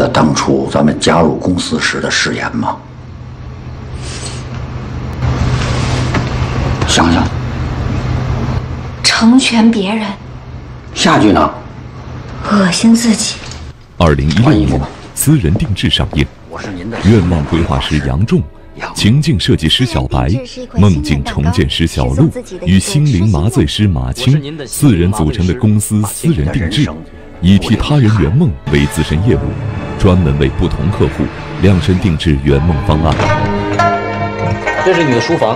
当初咱们加入公司时的誓言吗？想想。 成全别人。 下句呢？ 恶心自己。 2016年，私人定制上映。愿望规划师杨仲、情境设计师小白、梦境重建师小鹿与心灵麻醉师马青4人组成的公司私人定制，以替他人圆梦为自身业务，专门为不同客户量身定制圆梦方案。 这是你的书房，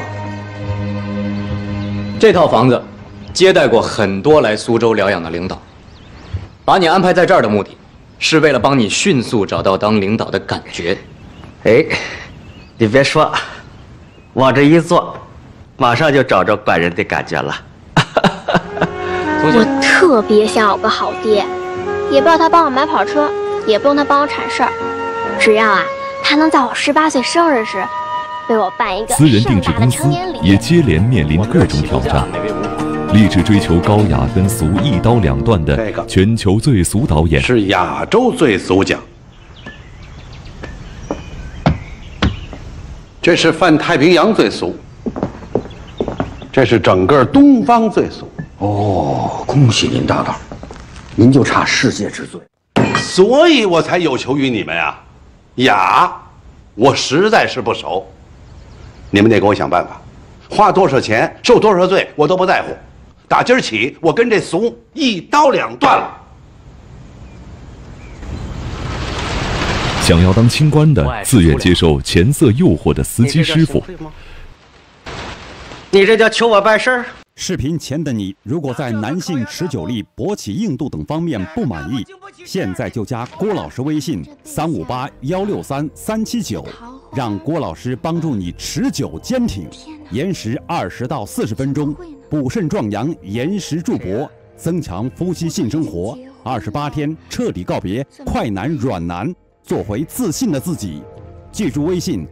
这套房子接待过很多来苏州疗养的领导，把你安排在这儿的目的，是为了帮你迅速找到当领导的感觉。 哎，你别说，往这一坐，马上就找着管人的感觉了。 我特别想有个好爹，也不要他帮我买跑车，也不用他帮我铲事儿，只要他能在我18岁生日时为我办一个私人定制公司也接连面临各种挑战，立志追求高雅跟俗一刀两断的全球最俗导演是亚洲最俗奖，这是泛太平洋最俗，这是整个东方最俗。 哦，恭喜您大导，您就差世界之最。 所以我才有求于你们呀。雅，我实在是不熟，你们得给我想办法，花多少钱受多少罪我都不在乎。打今儿起，我跟这俗一刀两断了。 想要当清官的，自愿接受钱色诱惑的司机师傅。 你这叫求我办事儿？ 视频前的你，如果在男性持久力、勃起硬度等方面不满意，现在就加郭老师微信358-163-379，让郭老师帮助你持久坚挺，延时20到40分钟，补肾壮阳，延时助勃，增强夫妻性生活，28天彻底告别快男软男，做回自信的自己。记住微信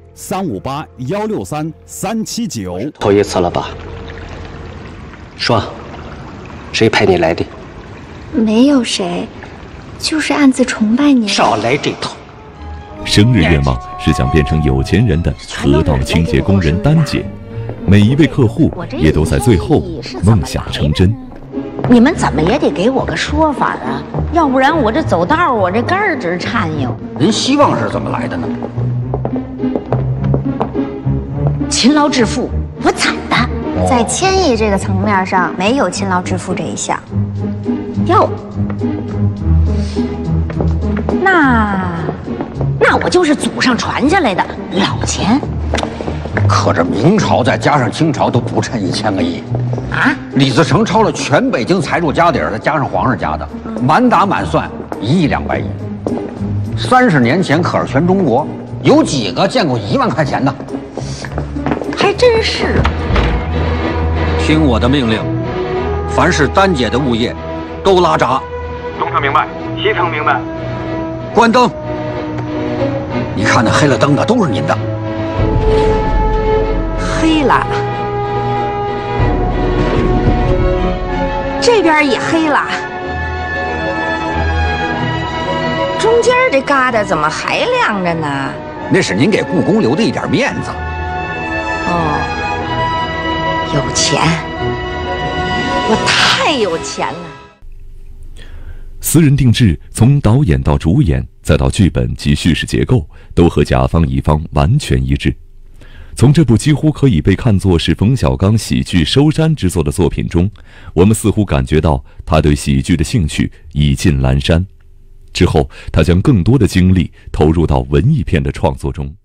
358-163-379。 头一次了吧？说，谁派你来的？ 没有谁，就是暗自崇拜您。 少来这套！ 生日愿望是想变成有钱人的河道清洁工人丹姐，每一位客户也都在最后梦想成真。 你们怎么也得给我个说法啊，要不然我这走道我这根儿直颤悠。 您希望是怎么来的呢？ 勤劳致富，我惨的。 在千亿这个层面上，没有勤劳致富这一项。 哟，那我就是祖上传下来的老钱。 可这明朝再加上清朝都不趁1000个亿啊！ 李自成抄了全北京财主家底儿，再加上皇上家的，满打满算1亿200亿。30年前，可是全中国有几个见过1万块钱的？ 还真是。 听我的命令，凡是丹姐的物业，都拉闸。 东层明白，西层明白。 关灯。你看那黑了灯的都是您的。 黑了，这边也黑了，中间这疙瘩怎么还亮着呢？ 那是您给故宫留的一点面子。 哦，有钱，我太有钱了。 私人定制从导演到主演，再到剧本及叙事结构，都和甲方乙方完全一致。从这部几乎可以被看作是冯小刚喜剧收山之作的作品中，我们似乎感觉到他对喜剧的兴趣已尽阑珊。之后，他将更多的精力投入到文艺片的创作中。